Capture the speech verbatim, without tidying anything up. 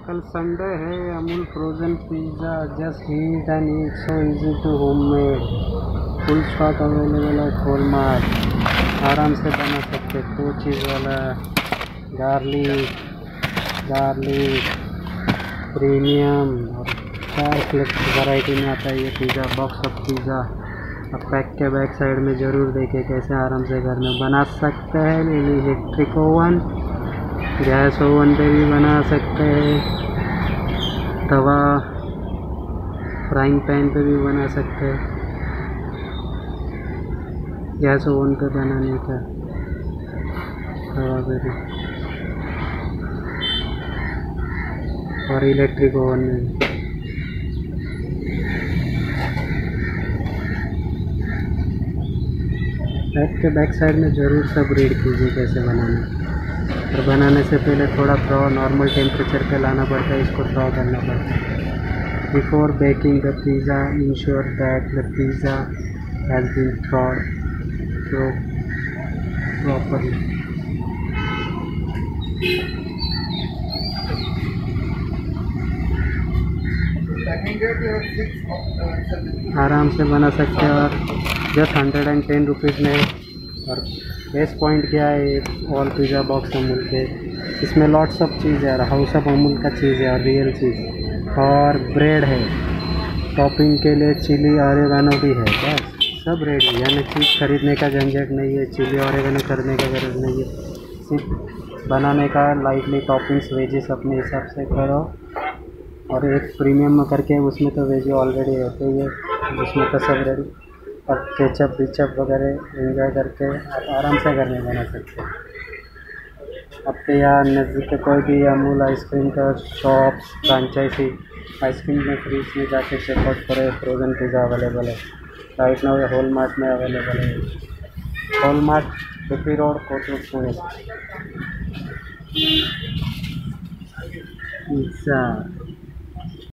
कल संडे है। Amul frozen pizza just heat and eat so easy to home full stock available है hallmark. आराम से बना सकते। दो चीज़ वाला गार्लिक गार्लिक प्रीमियम और चार फ्लेक्स वैरायटी में आता है ये पिज़्ज़ा। बॉक्स ऑफ पिज़्ज़ा अब पैक के बैक साइड में ज़रूर देखें कैसे आराम से घर में बना सकते हैं। इलेक्ट्रिक ओवन, गैस ओवन पे भी बना सकते हैं, तवा फ्राइंग पैन पे भी बना सकते हैं। गैस ओवन पे बनाने का तवा पे भी और इलेक्ट्रिक ओवन में भी। पैक के बैक साइड में ज़रूर सब रीड कीजिए कैसे बनाना। और बनाने से पहले थोड़ा थ्रो नॉर्मल टेम्परेचर पे लाना पड़ता है, इसको थ्रो करना पड़ता है। Before baking the pizza ensure that the pizza has been throwed throw properly. आराम से बना सकते हैं और just hundred and ten rupees में। और बेस्ट पॉइंट क्या है ऑल पिज़्ज़ा बॉक्स अमूल के, इसमें लॉट्स ऑफ चीज़ है और हाउस ऑफ अमूल का चीज़ है और रियल चीज़ और ब्रेड है। टॉपिंग के लिए चिली ऑरेगानो भी है। बस सब रेडी, यानी चीज़ खरीदने का झंझट नहीं है, चिली ऑरेगानो करने का ज़रूरत नहीं है, सिर्फ बनाने का। लाइटली टॉपिंग्स वेजेस अपने हिसाब से करो। और एक प्रीमियम में करके उसमें तो वेज ऑलरेडी रहते ही है, उसमें तो सब रेडी। और केचप बिचप वगैरह एंजॉय करके आप आराम से घर में बना सकते हैं। आपके यहाँ नज़दीक के कोई भी अमूल आइसक्रीम का शॉप्स फ्रेंचाइजी आइसक्रीम में फ्रीज में जाके चेकआउट करें। फ्रोज़न पिज़्ज़ा अवेलेबल है राइट नाउ, हॉलमार्ट में अवेलेबल है। Hallmart P road Kothrud Pune. Pizza